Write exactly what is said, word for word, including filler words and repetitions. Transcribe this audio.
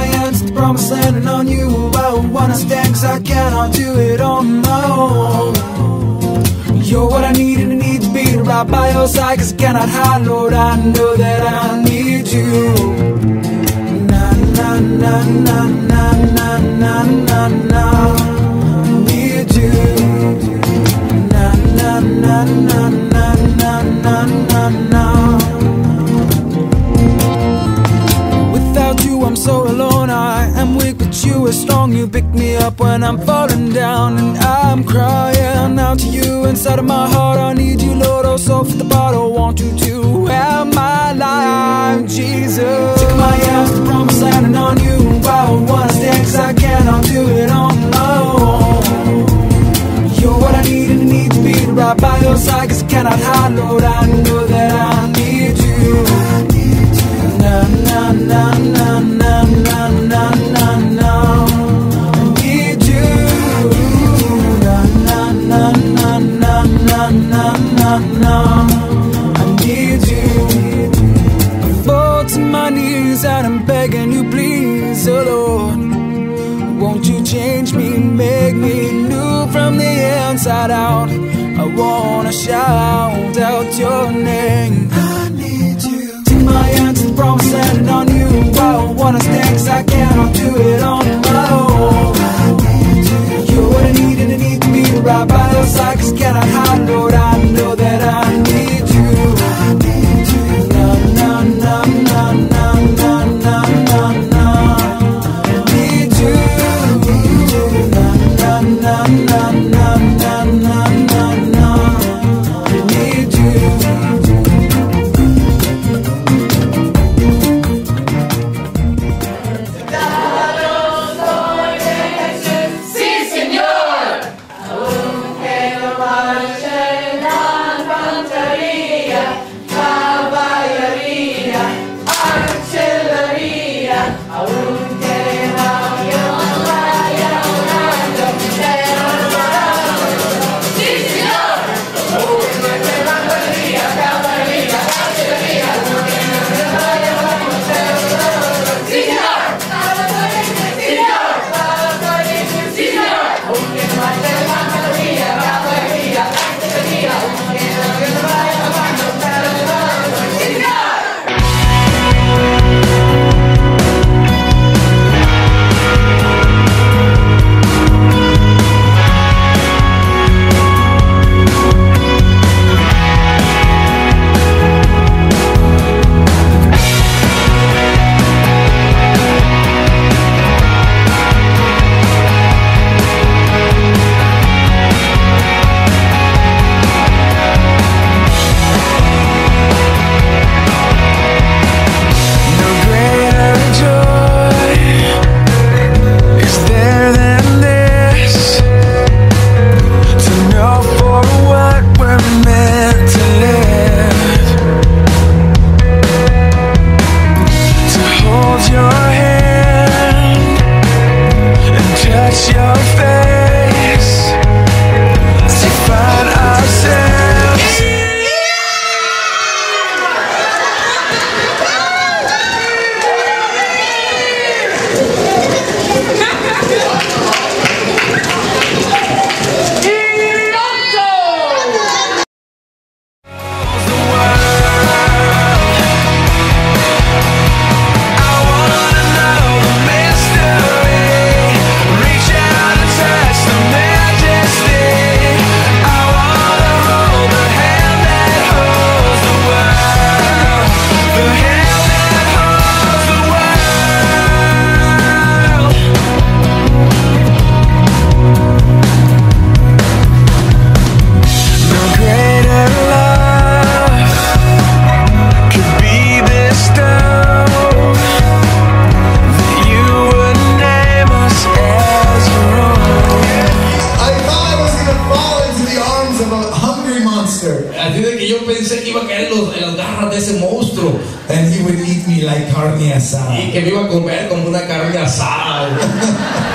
my hands to the promised land and on you I wanna stand, cause I cannot do it on my own. You're what I need and I need to be right by your side, cause I cannot hide, Lord, I know that I need you. Na na na na na na na na na, I need you. Na na na na na na na na na. Without you I'm so alone, I am weak but you are strong. You pick me up when I'm falling down and I'm crying out to you. Inside of my heart I need you, Lord, oh so for the bottle. Want you to have my life, Jesus. Take my hands to the promised land and on you I wanna stand, cause I cannot do it on my own. You're what I need and I need to be right by your side, cause I cannot hide, Lord, I know that I need you. Na na na na na na na na na, I need you. Na na na na na na na na na, I need you. I fall to my knees and I'm begging you, please, oh Lord, won't you change me, make me new from the inside out. I wanna shout out your name. I need you. Take my hands to the promised land and on you I wanna stand, cause I cannot do it on my own. You're what I need and I need to be right by your side, cause I cannot hide, Lord, I know that I need you. Na na na na na na na na na, I need you. Na na na na na na na na na, I need you. And he would eat me like carne asada. Y que me iba a comer como una carne asada.